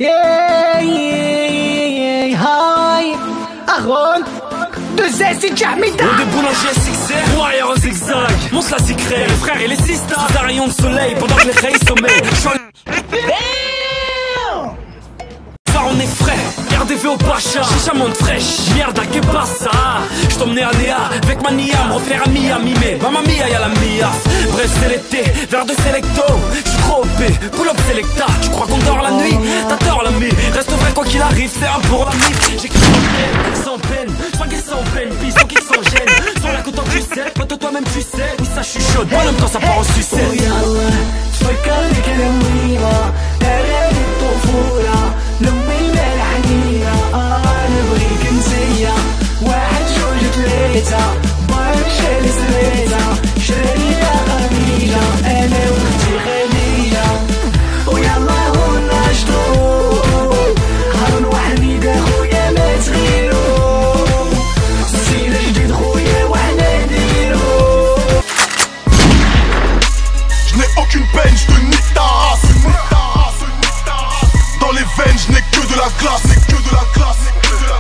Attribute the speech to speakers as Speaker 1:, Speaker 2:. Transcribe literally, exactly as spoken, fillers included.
Speaker 1: Yeah, yeah, hi. Aaron, deux S et Jamida.
Speaker 2: On des boulangers S X R, warrior en zigzag. Mon la secret, les frères et les sisters. Des rayons de soleil pendant que les rays sommeillent. On est frais, R D V au Pacha, chicha monte fraîche, mierda que passa. J't'emmenais à Néa, avec ma Nia, me refaire à Miami, mais mamma mia y'a la mia. Bref c'est l'été, verre de Selecto, j'suis trop O P, pull up Selecta. Tu crois qu'on dort la nuit, t'as tort l'ami. Reste vrai quoi qu'il arrive, c'est un pour la mif. J'ai sans peine, sans peine, j'fais sans peine, piston qui s'en gêne. Sur la côte en tu sais, pote toi-même tu sais, oui ça chuchote, moi même quand ça part en sucette.
Speaker 1: Oh yallah, j'fكر كده مهمة، أغاني الطفولة لأمي الملحنية. أنا نبغيك نسية، واحد جوج تلاتة، برشا اللي سريتها، شرية غنية، أنا وأختي خديجة. ويلا هو نشطو، هارون وحميدة خويا ما تغيرو، ستيل جديد خويا وحنا نديرو.
Speaker 3: Je n'ai aucune peine, je te nique ta race. Dans les veines, je n'ai que de la classe, que de la classe.